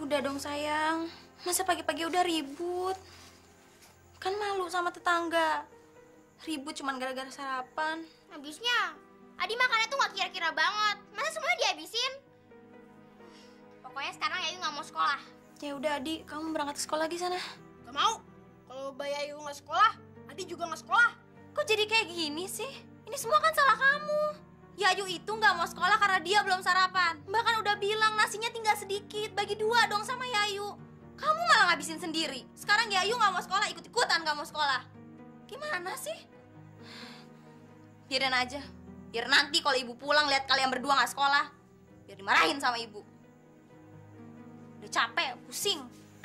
Udah dong sayang, masa pagi-pagi udah ribut? Kan malu sama tetangga. Ribut cuman gara-gara sarapan. Habisnya, Adi makannya tuh gak kira-kira banget. Masa semuanya dihabisin? Pokoknya sekarang Yayu gak mau sekolah. Ya udah Adi, kamu berangkat ke sekolah lagi sana. Gak mau. Kalau Mbak Yayu gak sekolah, Adi juga gak sekolah. Kok jadi kayak gini sih? Ini semua kan salah kamu. Yayu itu nggak mau sekolah karena dia belum sarapan. Mbak kan udah bilang nasinya tinggal sedikit, bagi 2 dong sama Yayu. Kamu malah ngabisin sendiri. Sekarang Yayu nggak mau sekolah, ikut-ikutan nggak mau sekolah. Gimana sih? Biarin aja. Biar nanti kalau ibu pulang lihat kalian berdua nggak sekolah, biar dimarahin sama ibu. Udah capek, pusing.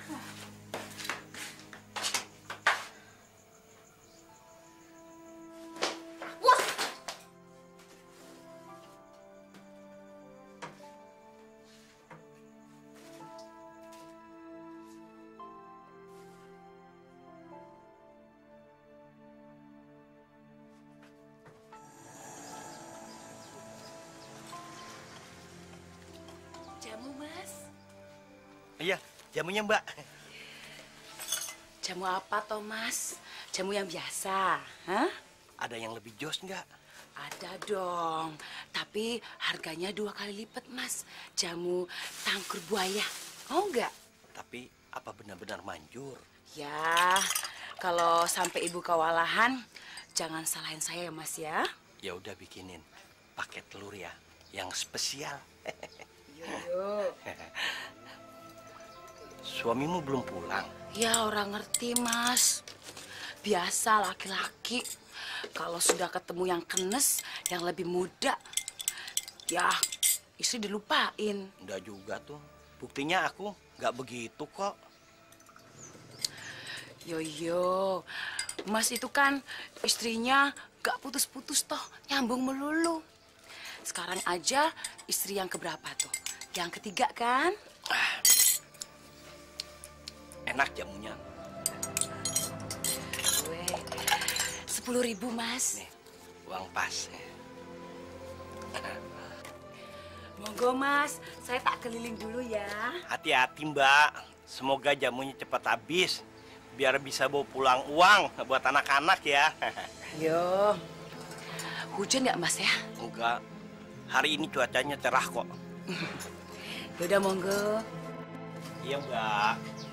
Jamu, Mas. Iya, jamunya Mbak. Jamu apa, Thomas? Jamu yang biasa, hah? Ada yang lebih jos nggak? Ada dong, tapi harganya 2 kali lipat, Mas. Jamu tangkur buaya, mau nggak? Tapi apa benar-benar manjur? Ya, kalau sampai ibu kewalahan, jangan salahin saya ya, Mas ya. Ya udah bikinin pakai telur ya, yang spesial. Yo. Suamimu belum pulang? Ya orang ngerti, Mas. Biasa laki-laki kalau sudah ketemu yang kenes, yang lebih muda, ya istri dilupain. Enggak juga tuh. Buktinya aku nggak begitu kok. Yo, Mas itu kan istrinya gak putus-putus toh, nyambung melulu. Sekarang aja istri yang keberapa tuh? Yang ketiga kan? Enak jamunya. Gue 10.000, Mas. Nih, uang pas. Monggo, Mas. Saya tak keliling dulu ya. Hati-hati Mbak. Semoga jamunya cepat habis. Biar bisa bawa pulang uang buat anak-anak ya. Yo. Hujan nggak, Mas ya? Enggak. Hari ini cuacanya cerah kok. Yaudah, monggo. Iya Mbak.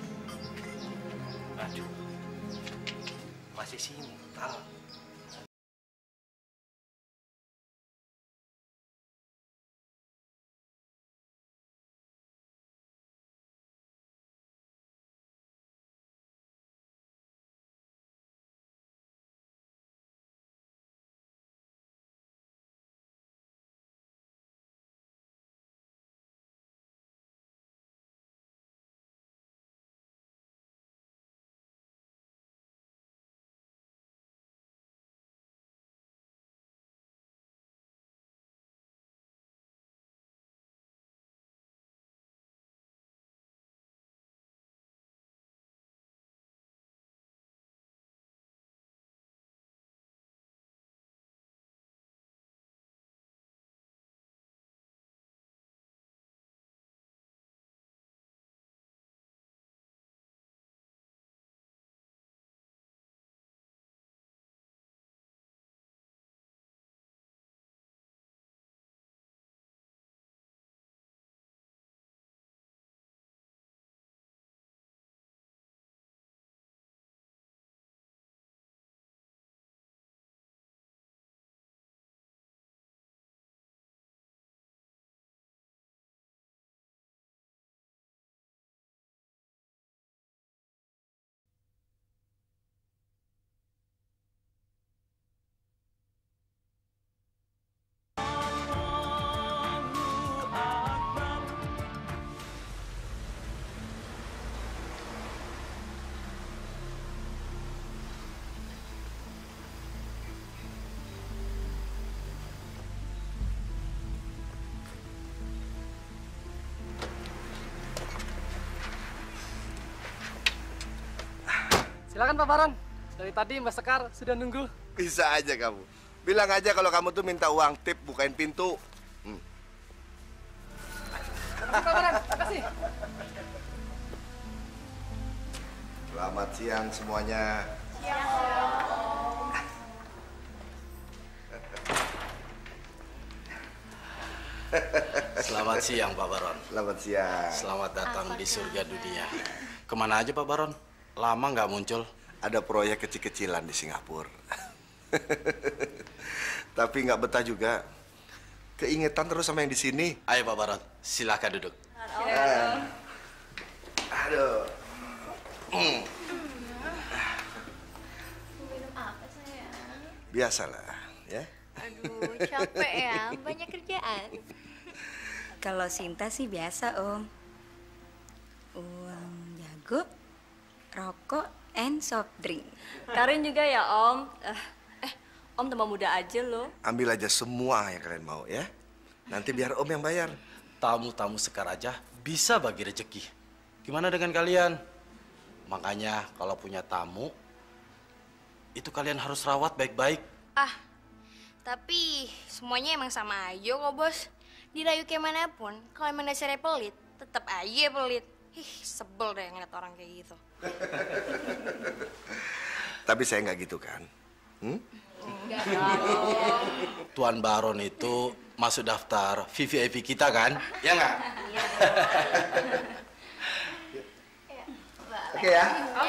Aduh. Masih simpel. Silakan Pak Baron. Dari tadi Mbak Sekar sudah nunggu. Bisa aja kamu. Bilang aja kalau kamu tuh minta uang tip, bukain pintu. Pak Baron, makasih. Selamat siang semuanya. Selamat siang Pak Baron. Selamat siang. Selamat datang di surga dunia. Kemana aja Pak Baron? Lama nggak muncul. Ada proyek kecil-kecilan di Singapura. Tapi nggak betah juga. Keingetan terus sama yang di sini. Ayo Pak Baron, silakan duduk. Aduh. Biasalah, ya. Aduh, capek ya, banyak kerjaan. Kalau Sinta sih biasa, Om. Uang jago, rokok, and soft drink. Karin juga ya, Om. Om tambah muda aja loh. Ambil aja semua yang kalian mau, ya. Nanti biar Om yang bayar. Tamu-tamu Sekar aja bisa bagi rezeki. Gimana dengan kalian? Makanya kalau punya tamu, itu kalian harus rawat baik-baik. Tapi semuanya emang sama aja kok, Bos. Dirayu kayak manapun, kalau emang dasarnya pelit, tetap aja pelit. Sebel deh ngeliat orang kayak gitu. Tapi saya nggak gitu kan? Tuan Baron itu masuk daftar VVIP kita kan? Ya nggak? Oke ya.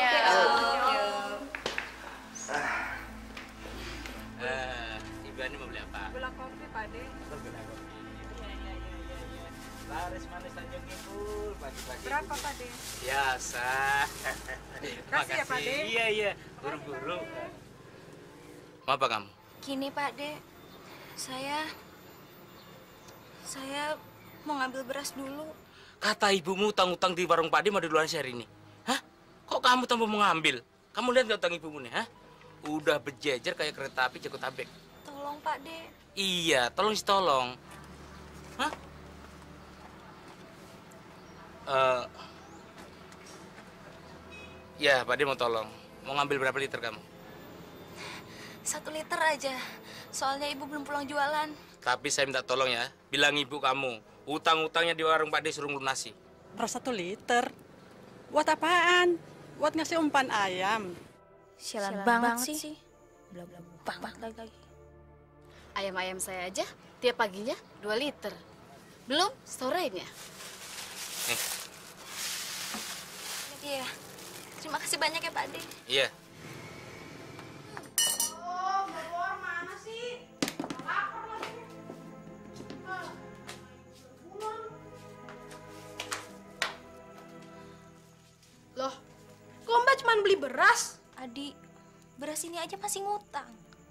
Ibu Ani mau beli apa? Gula kopi, Pak De. Gula kopi. Iya. Laris manis Tanjung Ibu, pagi-pagi. Berapa, Pak De? Biasa. Kasih ya, Pak De. Iya. Buru-buru. Mau apa kamu? Gini, Pak De. Saya mau ngambil beras dulu. Kata ibumu utang-utang di warung Pak De mau di luar share ini. Hah? Kok kamu tambah mau ngambil? Kamu lihat nggak utang ibumu nih, hah? Udah berjejer kayak kereta api Jabodetabek. Tolong, Pak De. Iya, tolong sih tolong. Hah? Ya, Pak De mau tolong. Mau ngambil berapa liter kamu? 1 liter aja. Soalnya ibu belum pulang jualan. Tapi saya minta tolong ya, bilang ibu kamu, utang-utangnya di warung Pak De suruh lunasi. Beras 1 liter? Buat apaan? Buat ngasih umpan ayam? Sialan banget sih. Banget lagi. Ayam-ayam saya aja tiap paginya 2 liter. Belum storenya. Ini dia. Terima kasih banyak ya, Pak De. Iya. Mana sih? Lapar lagi. Loh, kok Mbak cuma beli beras? Adi, beras ini aja masih ngutang.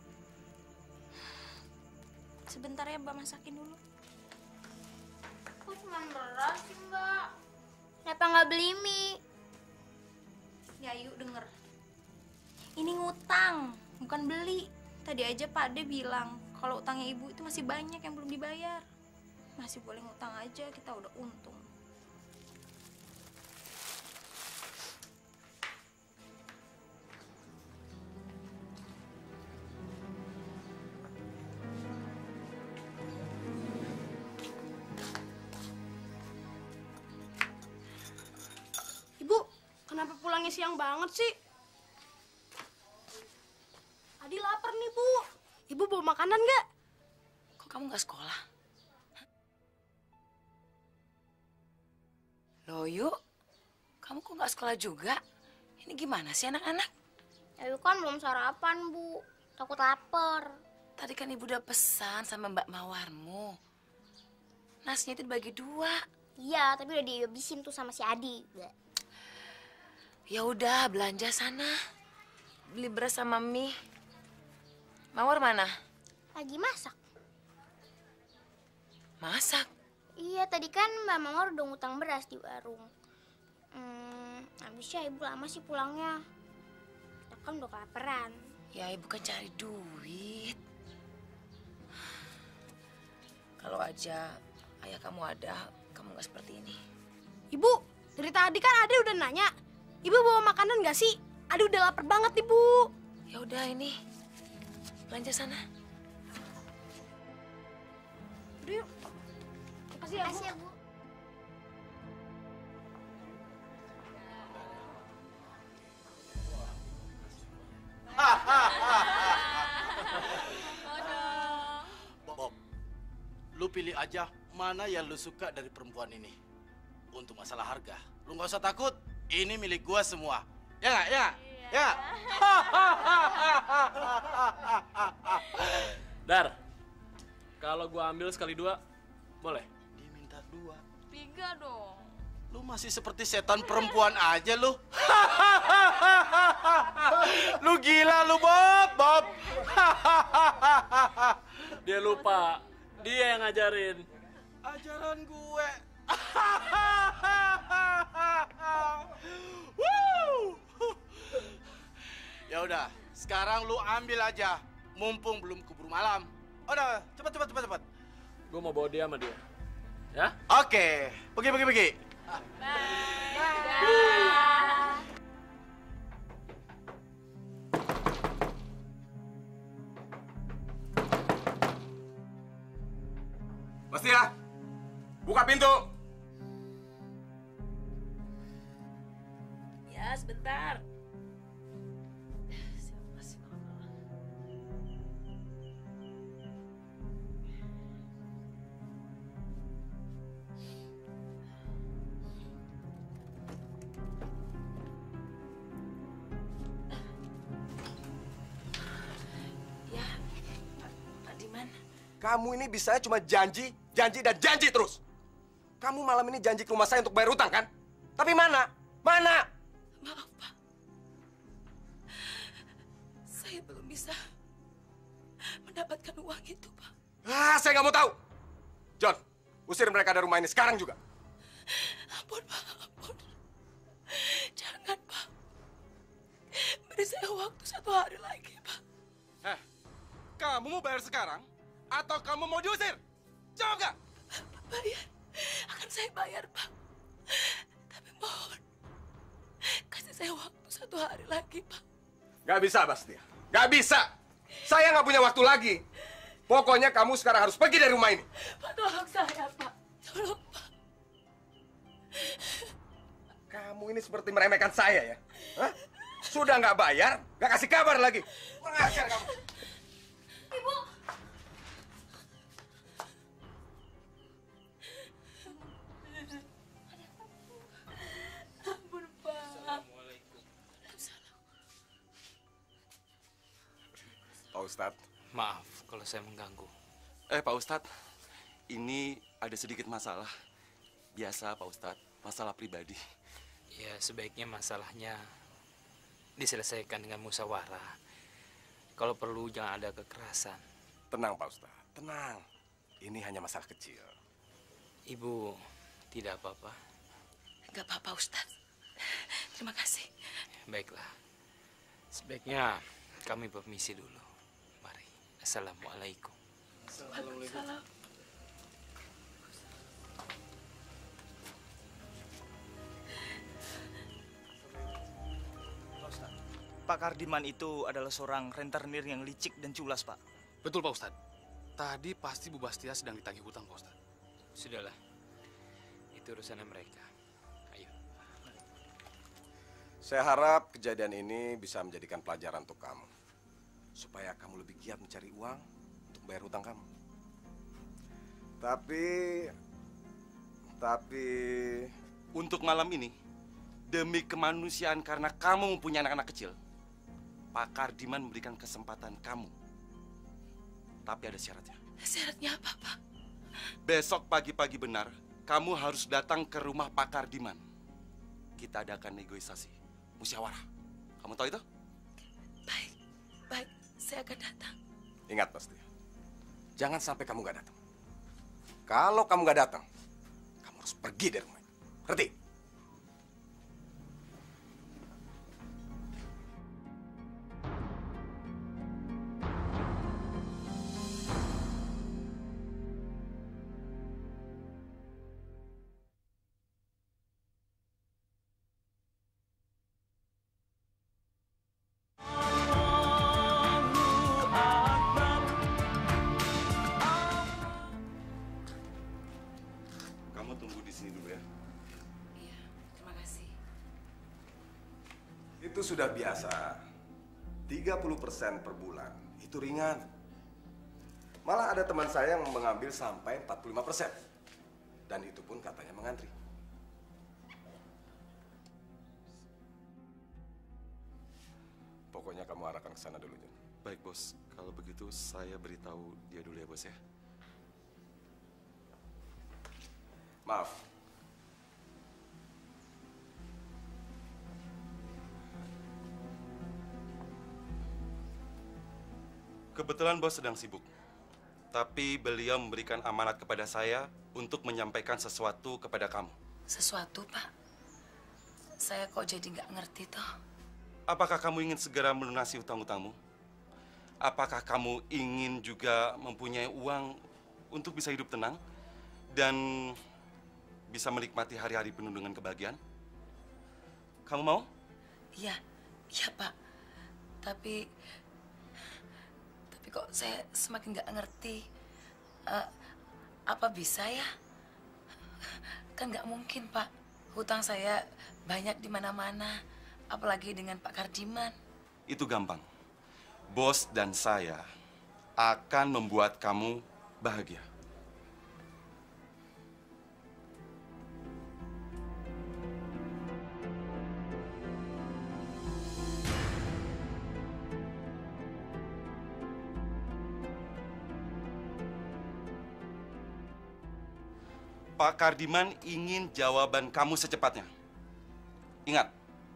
Sebentar ya, Mbak masakin dulu. Kok cuma beras sih, Mbak? Kenapa nggak beli mie? Ya, yuk denger. Ini ngutang, bukan beli. Tadi aja Pak De bilang kalau utangnya ibu itu masih banyak yang belum dibayar. Masih boleh ngutang aja, kita udah untung. Ibu, kenapa pulangnya siang banget sih? Adi lapar nih, Bu. Ibu bawa makanan nggak? Kok kamu nggak sekolah? Loh, Yuk. Kamu kok nggak sekolah juga? Ini gimana sih anak-anak? Ayu kan belum sarapan, Bu. Takut lapar. Tadi kan ibu udah pesan sama Mbak Mawarmu. Nasinya itu dibagi 2. Iya, tapi udah dihabisin tuh sama si Adi. Ya udah, belanja sana. Beli beras sama mie. Mawar mana? Lagi masak. Masak? Iya, tadi kan Mbak Mawar udah ngutang beras di warung. Habisnya ibu lama sih pulangnya. Kita kan udah kelaparan. Ya, ibu kan cari duit. Kalau aja ayah kamu ada, kamu nggak seperti ini. Ibu, dari tadi kan Adi udah nanya. Ibu bawa makanan nggak sih? Adi udah lapar banget, Ibu. Ya udah ini, belanja sana. Udah yuk. Makasih ya, Bu. Makasih ya, Bu. pilih aja mana yang lu suka dari perempuan ini. Untuk masalah harga, lu nggak usah takut. Ini milik gua semua. Ya nggak? Ya? Ya? Dar, kalau gua ambil sekali 2, boleh? Diminta 2. 3 dong. Lu masih seperti setan perempuan aja lu. Lu gila lu, Bob, Bob. Dia lupa, dia yang ngajarin. Ajaran gue. Woo! Ya udah, sekarang lu ambil aja, mumpung belum keburu malam. Udah, cepat. Gue mau bawa dia sama dia. Ya? Oke, pergi. Pasti ya? Buka pintu. Ya, sebentar. Ya, Pak Diman. Kamu ini bisanya cuma janji terus. Kamu malam ini janji ke rumah saya untuk bayar utang, kan? Tapi mana? Mana? Maaf, Pak. Saya belum bisa mendapatkan uang itu, Pak. Saya nggak mau tahu. John, usir mereka dari rumah ini sekarang juga. Ampun, Pak. Ampun. Jangan, Pak. Beri saya waktu 1 hari lagi, Pak. Kamu mau bayar sekarang? Atau kamu mau diusir? Jawab nggak? Bayar. Akan saya bayar, Pak. Tapi mohon, kasih saya waktu 1 hari lagi, Pak. Nggak bisa, Bastia. Nggak bisa. Saya nggak punya waktu lagi. Pokoknya kamu sekarang harus pergi dari rumah ini. Pak, tolong saya, Pak. Tolong, Pak. Kamu ini seperti meremehkan saya, ya? Hah? Sudah nggak bayar, nggak kasih kabar lagi. Kurang ajar kamu. Ibu. Ampun, Pak. Pak Ustadz. Maaf kalau saya mengganggu. Pak Ustadz, ini ada sedikit masalah. Biasa, Pak Ustadz, masalah pribadi. Ya, sebaiknya masalahnya diselesaikan dengan musyawarah. Kalau perlu jangan ada kekerasan. Tenang, Pak Ustadz. Tenang. Ini hanya masalah kecil. Ibu tidak apa-apa. Enggak apa-apa, Ustaz. Terima kasih. Baiklah. Sebaiknya kami permisi dulu. Mari. Assalamualaikum. Waalaikumsalam. Pak Kardiman itu adalah seorang rentenir yang licik dan culas, Pak. Betul, Pak Ustadz. Tadi pasti Bu Bastia sedang ditagih hutang, Pak Ustadz. Sudahlah. Itu urusannya mereka. Ayo. Saya harap kejadian ini bisa menjadikan pelajaran untuk kamu. Supaya kamu lebih giat mencari uang untuk bayar hutang kamu. Tapi... Untuk malam ini, demi kemanusiaan karena kamu mempunyai anak-anak kecil, Pak Kardiman memberikan kesempatan kamu. Tapi ada syaratnya. Syaratnya apa, Pak? Besok pagi-pagi benar, kamu harus datang ke rumah Pak Kardiman. Kita adakan negosiasi, musyawarah. Kamu tahu itu? Baik, saya akan datang. Ingat, Pasti. Jangan sampai kamu nggak datang. Kalau kamu nggak datang, kamu harus pergi dari rumah ini. Ngerti? Kamu tunggu di sini dulu ya. Iya, terima kasih. Itu sudah biasa. 30% per bulan. Itu ringan. Malah ada teman saya yang mengambil sampai 45%. Dan itu pun katanya mengantri. Pokoknya kamu arahkan ke sana dulu, Jun. Baik, Bos. Kalau begitu saya beritahu dia dulu ya, Bos ya. Maaf. Kebetulan Bos sedang sibuk. Tapi beliau memberikan amanat kepada saya untuk menyampaikan sesuatu kepada kamu. Sesuatu, Pak? Saya kok jadi nggak ngerti toh. Apakah kamu ingin segera melunasi hutang-hutangmu? Apakah kamu ingin juga mempunyai uang untuk bisa hidup tenang dan bisa menikmati hari-hari penuh dengan kebahagiaan? Kamu mau? Iya, iya Pak. Tapi kok saya semakin nggak ngerti. Apa bisa ya? Kan nggak mungkin Pak. Hutang saya banyak di mana-mana. Apalagi dengan Pak Kardiman. Itu gampang. Bos dan saya akan membuat kamu bahagia. Pak Kardiman ingin jawaban kamu secepatnya. Ingat,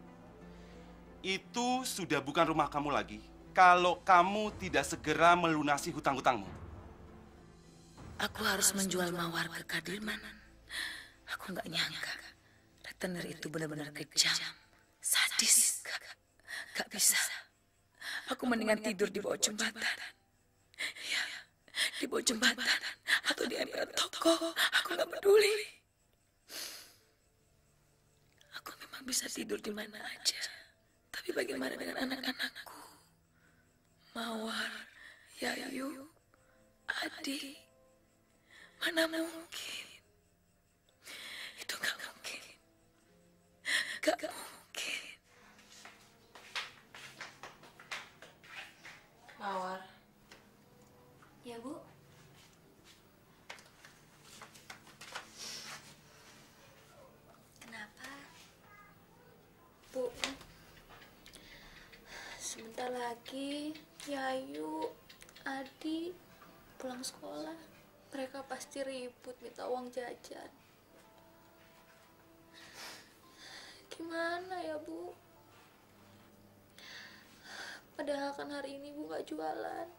itu sudah bukan rumah kamu lagi kalau kamu tidak segera melunasi hutang-hutangmu. Aku harus menjual Mawar ke Kardiman. Aku nggak nyangka retenir itu benar-benar kejam, sadis. Gak bisa. Aku mendingan tidur di bawah jembatan. Ya, di bawah jembatan atau di emper toko. Aku nggak peduli. Aku memang bisa tidur di mana aja. Tapi bagaimana dengan anak-anakku? Mawar, Yayu, Adi. Mana mungkin? Itu nggak mungkin. Nggak mungkin. Mawar. Ya, Bu. Kenapa? Bu, sebentar lagi Yayu, Adi pulang sekolah. Mereka pasti ribut minta uang jajan. Gimana ya, Bu? Padahal kan hari ini Ibu nggak jualan.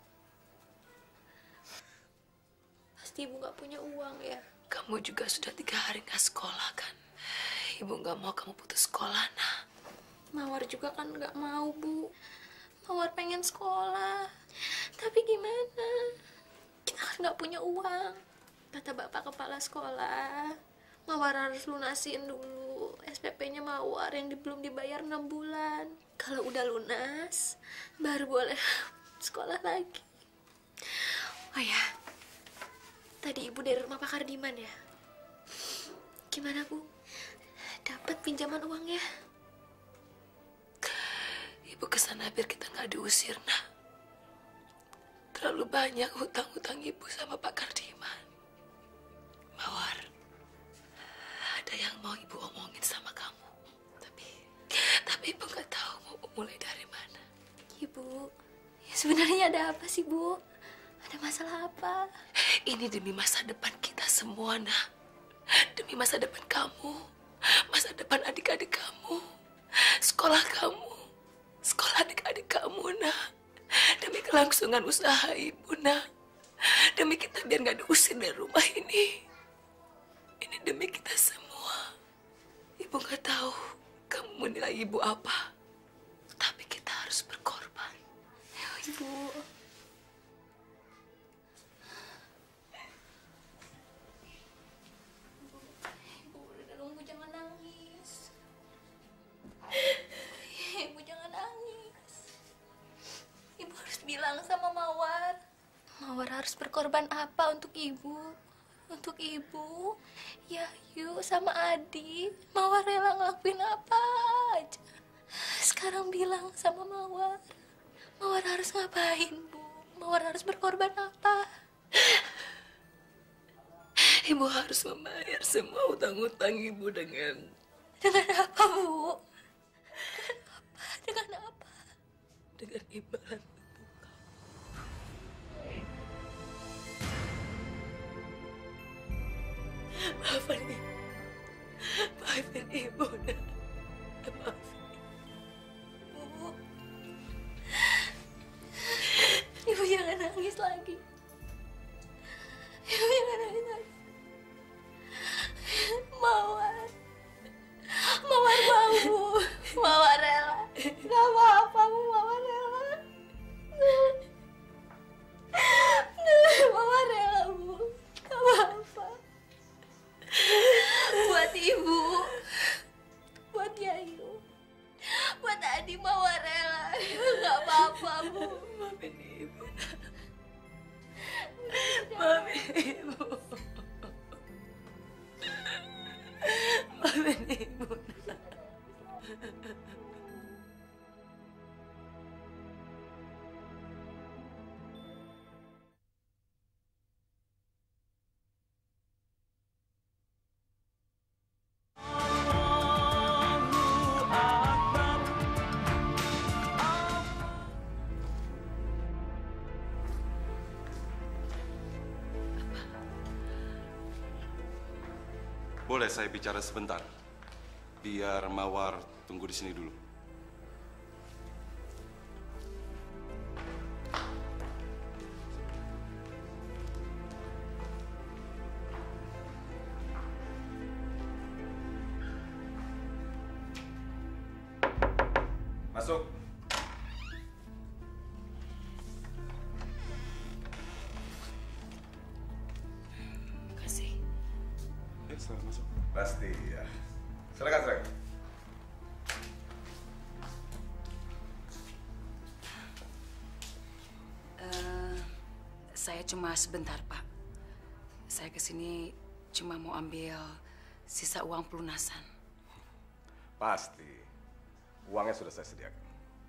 Pasti Ibu nggak punya uang ya. Kamu juga sudah 3 hari nggak sekolah kan? Ibu nggak mau kamu putus sekolah, nah. Mawar juga kan nggak mau, Bu. Mawar pengen sekolah. Tapi gimana? Kita kan nggak punya uang. Kata Bapak Kepala Sekolah, Mawar harus lunasin dulu SPP-nya Mawar yang belum dibayar 6 bulan. Kalau udah lunas, baru boleh sekolah lagi. Oh ya, tadi Ibu dari rumah Pak Kardiman ya? Gimana, Bu? Dapat pinjaman uangnya? Ibu kesana biar kita nggak diusir, nah. Terlalu banyak hutang-hutang ibu sama Pak Kardiman. Mawar, ada yang mau ibu omongin sama kamu. Tapi ibu nggak tahu mau mulai dari mana. Ibu, ya sebenarnya ada apa sih, Bu? Ada masalah apa? Ini demi masa depan kita semua, nah. Demi masa depan kamu, masa depan adik-adik kamu, sekolah kamu, sekolah adik-adik kamu, nah. Demi kelangsungan usaha ibu, nah. Demi kita biar nggak diusir dari rumah ini. Ini demi kita semua. Ibu nggak tahu kamu menilai ibu apa. Tapi kita harus berkorban. Ayo, Ibu. Ibu, udah dong, Bu, jangan nangis. Ibu jangan nangis. Ibu harus bilang sama Mawar. Mawar harus berkorban apa untuk Ibu? Untuk Ibu, Yayu, sama Adi. Mawar rela ngelakuin apa aja. Sekarang bilang sama Mawar. Mawar harus ngapain, Bu? Mawar harus berkorban apa? Ibu harus membayar semua utang-utang ibu dengan apa, Bu? Dengan apa? Dengan imbalan maafin ibu. Maafin ibu, nak. Maafin. Bu. Ibu jangan nangis lagi. Ibu jangan nangis lagi. Mawar. Mawar mau, Bu. Mawar rela. Gak apa-apa, Bu. Mawar rela. Mawar rela, Bu. Gak apa-apa. Buat Ibu. Buat Yayu. Buat Adi Mawar rela. Gak apa-apa, Bu. Maafin ibu. Maafin ibu. Maafin ibu. Boleh saya bicara sebentar? Biar Mawar tunggu di sini dulu. Masuk. Makasih. Silakan masuk. Pasti ya. Silakan, silakan. Saya cuma sebentar, Pak. Saya kesini cuma mau ambil sisa uang pelunasan. Pasti. Uangnya sudah saya sediakan.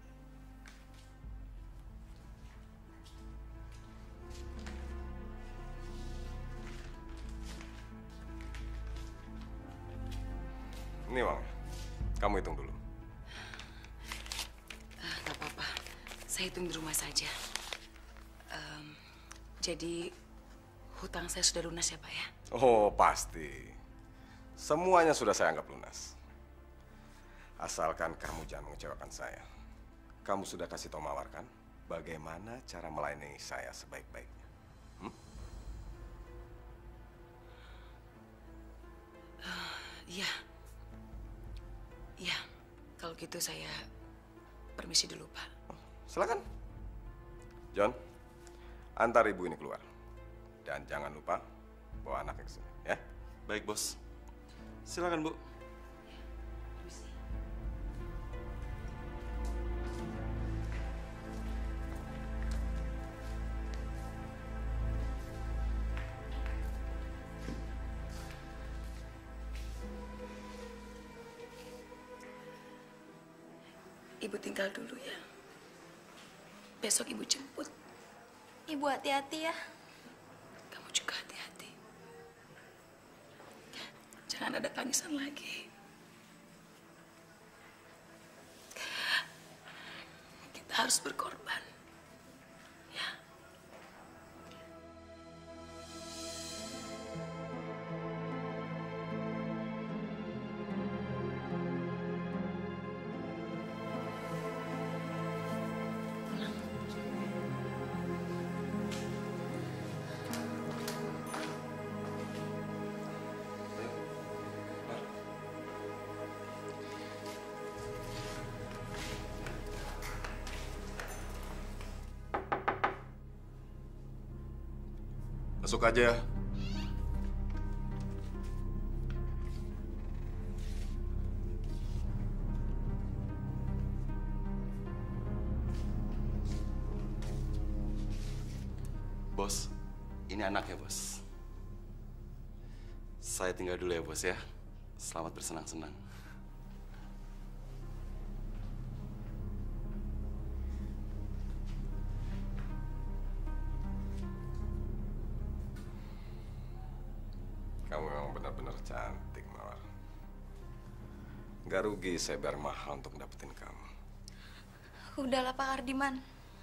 Ini uangnya. Kamu hitung dulu. Gak apa-apa. Saya hitung di rumah saja. Jadi hutang saya sudah lunas ya, Pak ya? Oh, pasti. Semuanya sudah saya anggap lunas. Asalkan kamu jangan mengecewakan saya. Kamu sudah kasih tahu Mawar kan? Bagaimana cara melayani saya sebaik-baiknya? Iya. Iya. Kalau gitu saya permisi dulu, Pak. Silakan. John, antar ibu ini keluar. Dan jangan lupa bawa anaknya ke sini, ya. Baik, Bos. Silakan, Bu. Ibu tinggal dulu ya. Besok ibu jemput. Ibu hati-hati ya. Kamu juga hati-hati. Jangan ada tangisan lagi. Kita harus berkorban. Ya. Masuk aja. Bos, ini anaknya, Bos. Saya tinggal dulu ya, Bos ya. Selamat bersenang-senang. Gak rugi saya bayar mahal untuk dapetin kamu. Udahlah Pak Kardiman.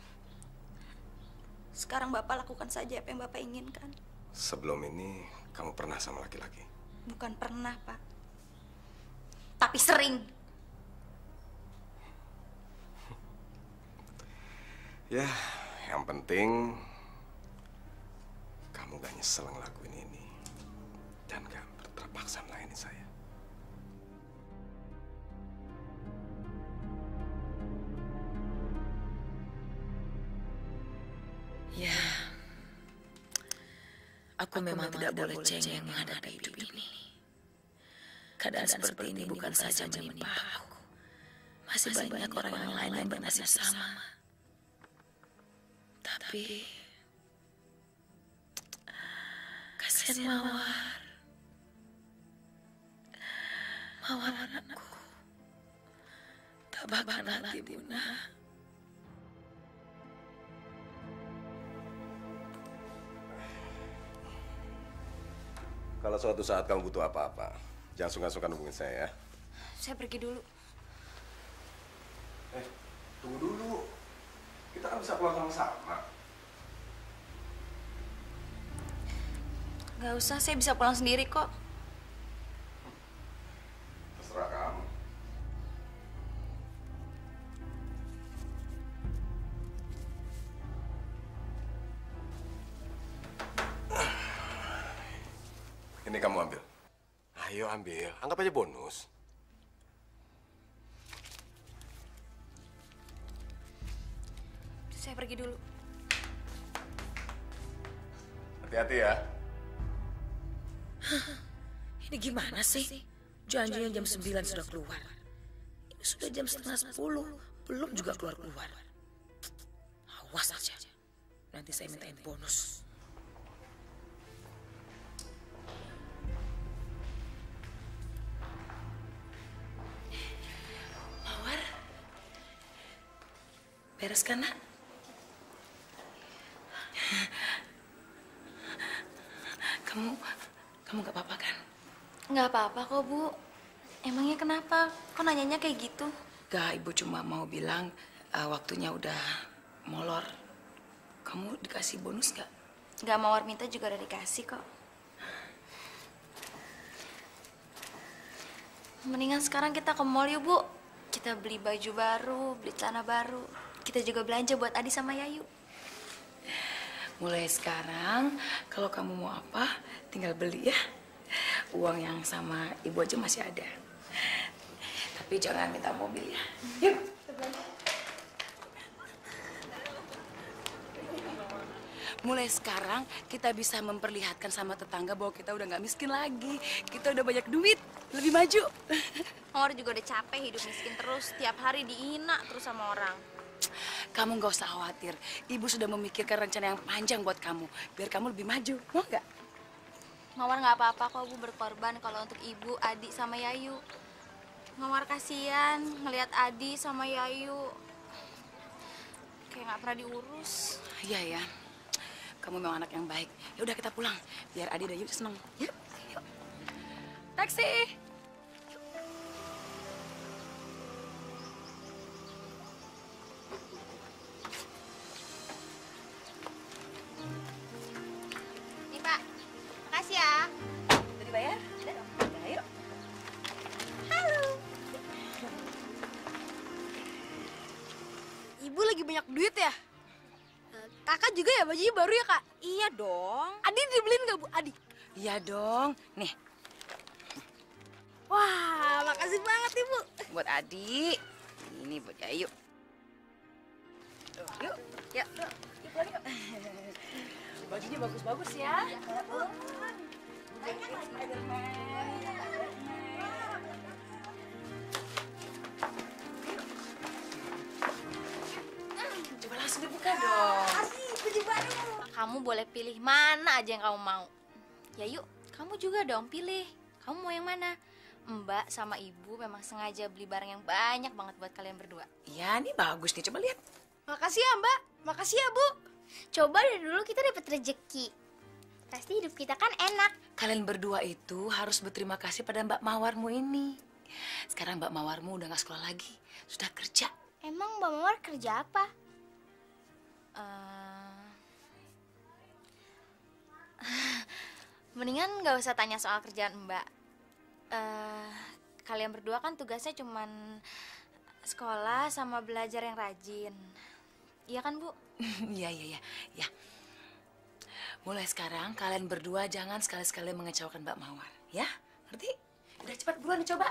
Sekarang Bapak lakukan saja apa yang Bapak inginkan. Sebelum ini kamu pernah sama laki-laki? Bukan pernah, Pak. Tapi sering. Ya, yang penting kamu gak nyesel ngelakuin ini. Dan gak terpaksa melayani saya. Ya, aku memang tidak boleh cengeng menghadapi hidup ini. Keadaan seperti ini bukan saja menimpa aku. Masih banyak orang yang lain yang bernasib sama. Tapi kasihan Mawar. Mawar anakku. Tak bakal lagi Bunda. Kalau suatu saat kamu butuh apa-apa, jangan sungkan-sungkan hubungin saya ya. Saya pergi dulu. Tunggu dulu. Kita kan bisa pulang sama-sama. Gak usah, saya bisa pulang sendiri kok. Terserah kamu. Ini kamu ambil. Ayo ambil, anggap aja bonus. Saya pergi dulu. Hati-hati ya. Ini gimana sih? Janjinya jam 9 sudah keluar. Ini sudah jam setengah 10, belum juga keluar-keluar. Awas aja. Nanti saya mintain bonus. Mawar, beres kan, Nak? Kamu gak apa-apa kan? Nggak apa-apa kok, Bu. Emangnya kenapa? Kok nanyanya kayak gitu? Gak, Ibu cuma mau bilang waktunya udah molor. Kamu dikasih bonus gak? Nggak Mawar minta juga udah dikasih kok. Mendingan sekarang kita ke mall yuk, Bu. Kita beli baju baru, beli celana baru. Kita juga belanja buat Adi sama Yayu. Mulai sekarang, kalau kamu mau apa, tinggal beli ya. Uang yang sama Ibu aja masih ada. Tapi jangan minta mobil ya. Yuk. Mulai sekarang, kita bisa memperlihatkan sama tetangga bahwa kita udah nggak miskin lagi. Kita udah banyak duit, lebih maju. Mawar juga udah capek hidup miskin terus. Tiap hari dihina terus sama orang. Kamu nggak usah khawatir. Ibu sudah memikirkan rencana yang panjang buat kamu. Biar kamu lebih maju. Mau nggak? Mawar nggak apa-apa kok, Bu, berkorban kalau untuk Ibu, Adi, sama Yayu. Mawar kasihan ngelihat Adi sama Yayu kayak nggak pernah diurus. Iya ya. Kamu memang anak yang baik. Ya udah kita pulang. Biar Adi dan Yayu seneng. Yuk. Yuk. Taksi. Nih, Pak. Makasih ya. Udah dibayar? Udah. Ayo. Halo. Ibu lagi banyak duit ya? Kakak juga ya bajunya baru ya, Kak? Iya dong. Adi dibeliin nggak, Bu? Adi? Iya dong. Nih. Wah, makasih banget, Ibu. Buat Adi. Ini buat Yayu. Yuk. Yuk. Yuk pulang yuk. Bajunya bagus-bagus ya. Coba langsung dibuka dong. Kamu boleh pilih mana aja yang kamu mau. Ya yuk, kamu juga dong pilih. Kamu mau yang mana? Mbak sama Ibu memang sengaja beli barang yang banyak banget buat kalian berdua. Iya, ini bagus nih. Coba lihat. Makasih ya, Mbak. Makasih ya, Bu. Coba dari dulu kita dapat rezeki. Pasti hidup kita kan enak. Kalian berdua itu harus berterima kasih pada Mbak Mawarmu ini. Sekarang Mbak Mawarmu udah nggak sekolah lagi, sudah kerja. Emang Mbak Mawar kerja apa? Mendingan nggak usah tanya soal kerjaan Mbak. Kalian berdua kan tugasnya cuman sekolah sama belajar yang rajin. Iya kan, Bu? Iya. Mulai sekarang kalian berdua jangan sekali-sekali mengecewakan Mbak Mawar, ya? Ngerti? Udah cepat buruan dicoba.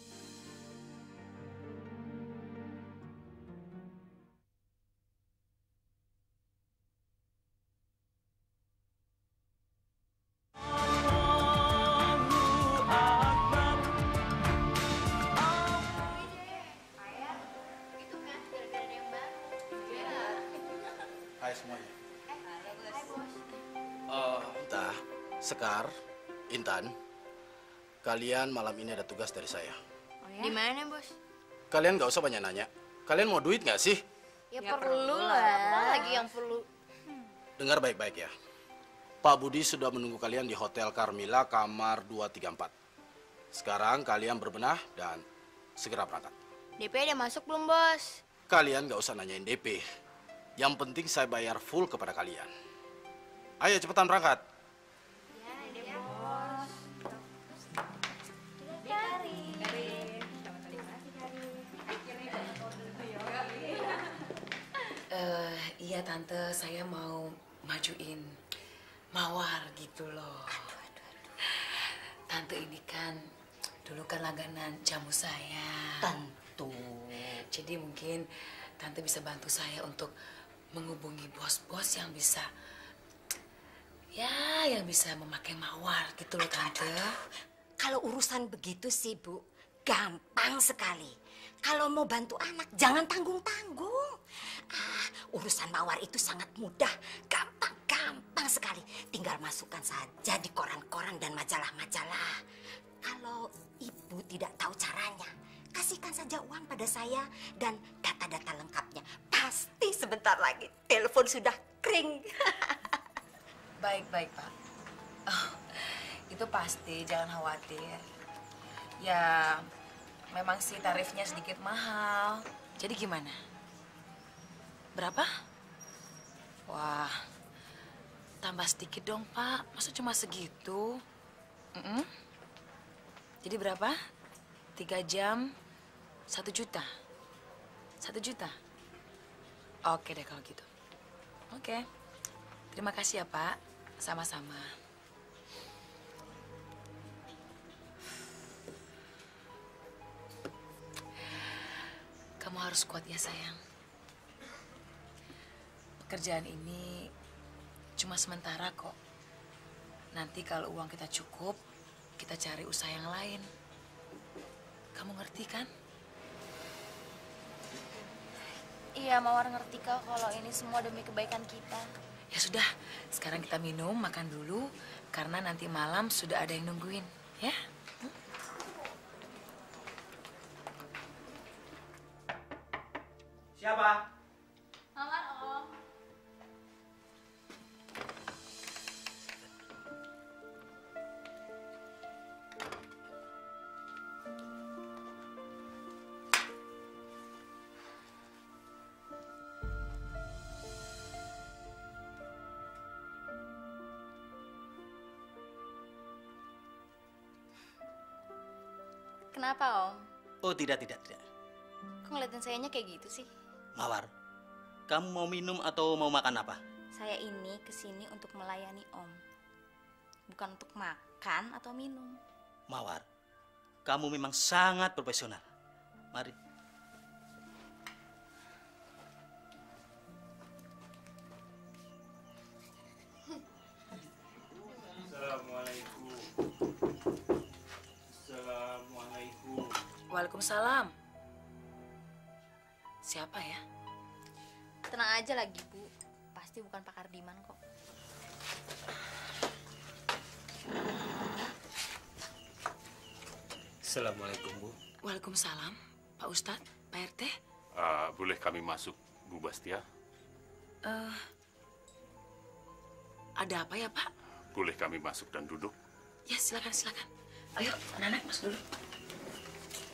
Hai semuanya. Entah, Sekar, Intan, kalian malam ini ada tugas dari saya. Di mana, Bos? Kalian nggak usah banyak nanya. Kalian mau duit nggak sih? Ya, perlu lah. Apa lagi yang perlu? Dengar baik-baik ya. Pak Budi sudah menunggu kalian di Hotel Carmila kamar 234. Sekarang kalian berbenah dan segera berangkat. DP udah masuk belum, Bos? Kalian nggak usah nanyain DP. Yang penting saya bayar full kepada kalian. Ayo cepetan berangkat. Iya Tante, saya mau majuin Mawar gitu loh. Tante ini kan dulu kan langganan jamu saya. Tentu. Jadi mungkin Tante bisa bantu saya untuk menghubungi bos-bos yang bisa, ya yang bisa memakai Mawar gitu loh Tante. Kalau urusan begitu sih Bu, gampang sekali. Kalau mau bantu anak, jangan tanggung-tanggung. Urusan Mawar itu sangat mudah, gampang sekali. Tinggal masukkan saja di koran-koran dan majalah-majalah. Kalau Ibu tidak tahu caranya, kasihkan saja uang pada saya dan data-data lengkapnya. Pasti sebentar lagi telepon sudah kering. Baik Pak. Oh, itu pasti, jangan khawatir. Ya, memang sih tarifnya sedikit mahal. Jadi gimana? Berapa? Wah, tambah sedikit dong Pak. Masa cuma segitu? Jadi berapa? 3 jam, 1 juta? 1 juta? Oke deh kalau gitu. Oke. Terima kasih ya Pak. Sama-sama. Kamu harus kuat ya sayang. Pekerjaan ini cuma sementara kok. Nanti kalau uang kita cukup, kita cari usaha yang lain. Kamu ngerti kan? Iya, Mawar ngerti kok kalau ini semua demi kebaikan kita. Ya sudah, sekarang kita minum, makan dulu. Karena nanti malam sudah ada yang nungguin, ya? Siapa? Mawar, Om. Kenapa, Om? Oh, tidak. Kok ngeliatin sayanya kayak gitu sih? Mawar, kamu mau minum atau mau makan apa? Saya ini kesini untuk melayani Om. Bukan untuk makan atau minum. Mawar, kamu memang sangat profesional. Mari. Assalamualaikum. Assalamualaikum. Waalaikumsalam. Siapa ya? Tenang aja lagi, Bu. Pasti bukan Pak Kardiman kok. Assalamualaikum, Bu. Waalaikumsalam. Pak Ustadz, Pak RT. Boleh kami masuk, Bu Bastia? Ada apa ya, Pak? Boleh kami masuk dan duduk? Ya, silakan. Ayo, anak-anak masuk dulu.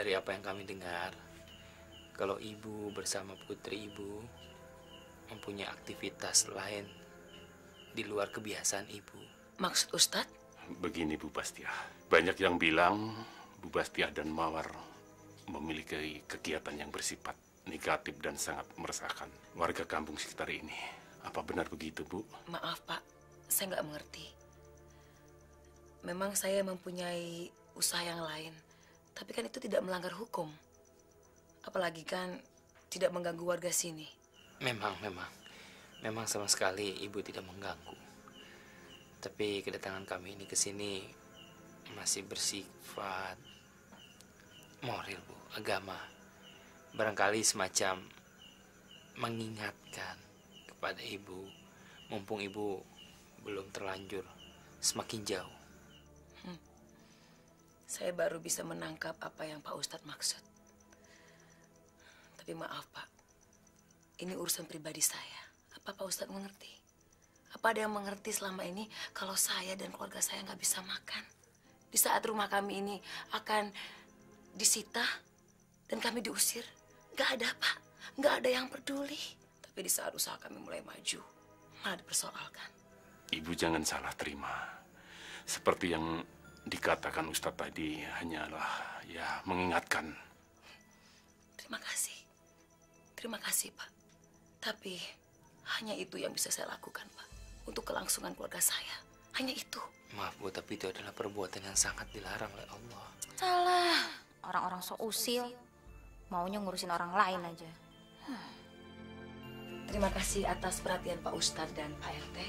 Dari apa yang kami dengar, kalau ibu bersama putri ibu mempunyai aktivitas lain di luar kebiasaan ibu. Maksud Ustadz? Begini Bu Bastia, banyak yang bilang Bu Bastia dan Mawar memiliki kegiatan yang bersifat negatif dan sangat meresahkan warga kampung sekitar ini. Apa benar begitu, Bu? Maaf Pak, saya nggak mengerti. Memang saya mempunyai usaha yang lain, tapi kan itu tidak melanggar hukum. Apalagi kan tidak mengganggu warga sini. Memang sama sekali ibu tidak mengganggu. Tapi kedatangan kami ini ke sini masih bersifat moral, Bu, agama. Barangkali semacam mengingatkan kepada ibu, mumpung ibu belum terlanjur semakin jauh. Saya baru bisa menangkap apa yang Pak Ustadz maksud. Tapi maaf Pak, ini urusan pribadi saya. Apa Pak Ustadz mengerti? Apa ada yang mengerti selama ini kalau saya dan keluarga saya nggak bisa makan? Di saat rumah kami ini akan disita dan kami diusir. Nggak ada Pak, nggak ada yang peduli. Tapi di saat usaha kami mulai maju, malah dipersoalkan. Ibu jangan salah terima. Seperti yang dikatakan Ustadz tadi hanyalah ya mengingatkan. Terima kasih Pak. Tapi hanya itu yang bisa saya lakukan Pak. Untuk kelangsungan keluarga saya. Hanya itu. Maaf Bu, tapi itu adalah perbuatan yang sangat dilarang oleh Allah. Salah. Orang-orang sok usil. Maunya ngurusin orang lain aja. Terima kasih atas perhatian Pak Ustadz dan Pak RT.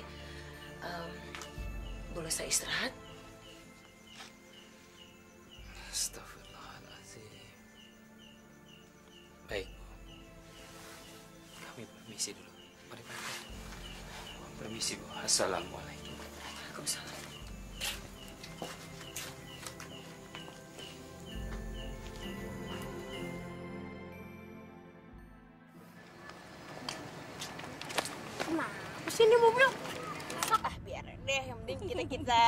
Boleh saya istirahat? Astagfirullahaladzim. Baik, Bu. Kami permisi dulu. Mari Pak. Permisi, Bu. Assalamualaikum. Waalaikumsalam. Kenapa sih ini mobil? Biar deh, yang penting kita.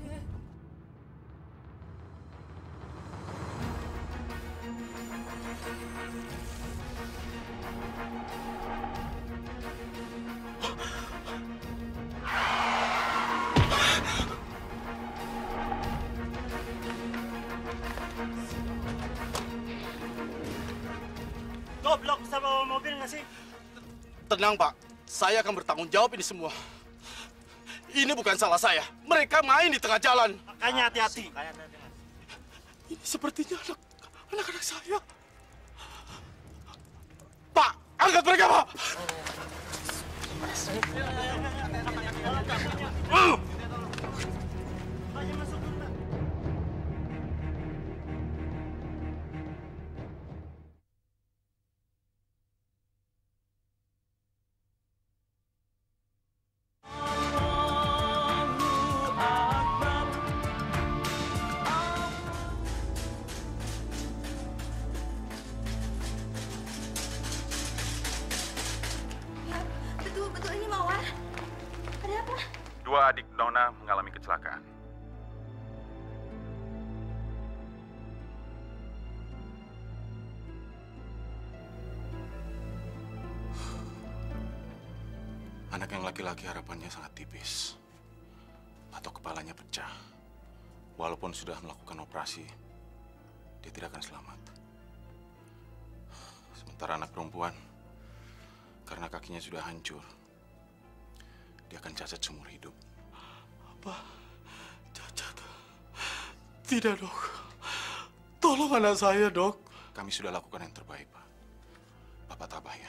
Goblok, bisa bawa mobil nggak sih? Tenang Pak, saya akan bertanggung jawab ini semua. Ini bukan salah saya. Mereka main di tengah jalan. Makanya hati-hati. Ini sepertinya anak-anak saya. Pak, angkat mereka Pak. Betul ini Mawar. Ada apa? Dua adik Nona mengalami kecelakaan. Anak yang laki-laki harapannya sangat tipis. Atau kepalanya pecah. Walaupun sudah melakukan operasi, dia tidak akan selamat. Sementara anak perempuan, karena kakinya sudah hancur, dia akan cacat seumur hidup. Apa? Cacat? Tidak, Dok. Tolong anak saya, Dok. Kami sudah lakukan yang terbaik, Pak. Bapak tabah ya.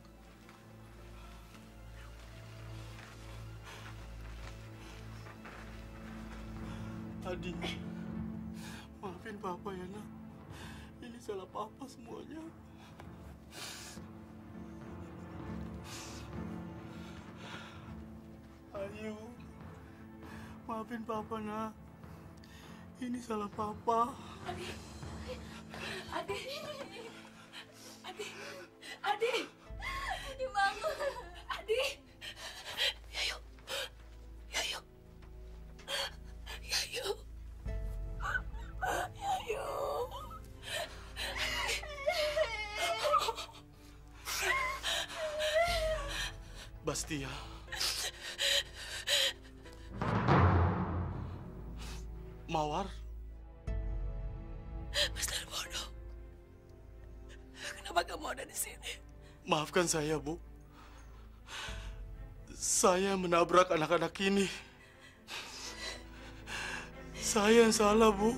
Adi, maafin Papa ya, Nak. Ini salah Papa semuanya. Ayo, maafin Papa, Nak. Ini salah Papa. Adi. Dibangun. Adi. Yayu. Bastia. Mawar. Mas Darmono, kenapa kamu ada di sini? Maafkan saya, Bu. Saya menabrak anak-anak ini. Saya yang salah, Bu.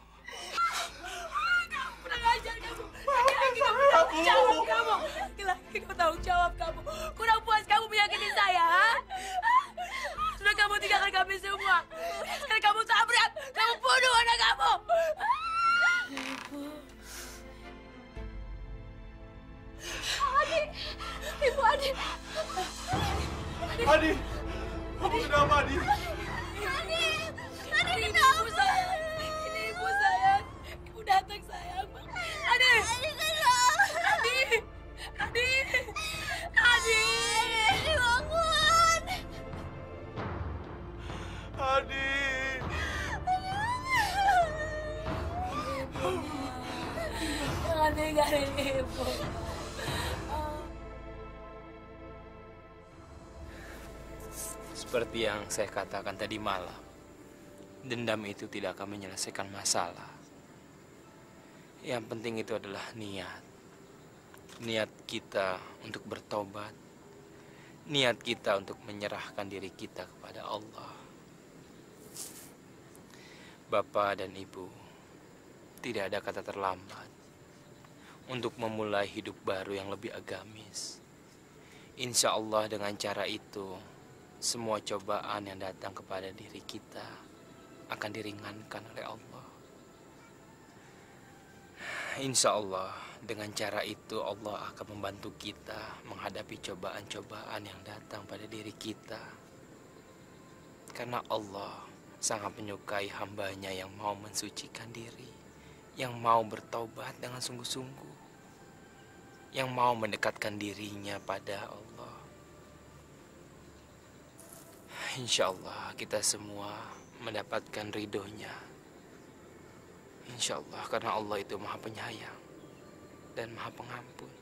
Kurang ajar kamu. Laki-laki kamu tanggung jawab kamu. Laki-laki kamu tanggung jawab kamu. Kurang puas kamu menyakiti saya, ha? Sudah kamu tinggalkan kami semua. Sekarang kamu tabrak. Kamu bunuh anak kamu. Adi! Ibu Adi! Adi! Kamu kenapa, Adi? Adi! Adi, kenapa? Ini ibu sayang. Ibu datang sayang. Adi! Adi, Adi! Adi! Adi! Bangun! Adi! Jangan tinggalin ibu. Seperti yang saya katakan tadi malam, dendam itu tidak akan menyelesaikan masalah. Yang penting itu adalah niat. Niat kita untuk bertobat. Niat kita untuk menyerahkan diri kita kepada Allah. Bapak dan Ibu, tidak ada kata terlambat untuk memulai hidup baru yang lebih agamis. Insya Allah dengan cara itu, semua cobaan yang datang kepada diri kita akan diringankan oleh Allah. Insya Allah dengan cara itu Allah akan membantu kita menghadapi cobaan-cobaan yang datang pada diri kita. Karena Allah sangat menyukai hambanya yang mau mensucikan diri, yang mau bertobat dengan sungguh-sungguh, yang mau mendekatkan dirinya pada Allah. Insya Allah kita semua mendapatkan ridhonya. Insya Allah karena Allah itu maha penyayang dan maha pengampun.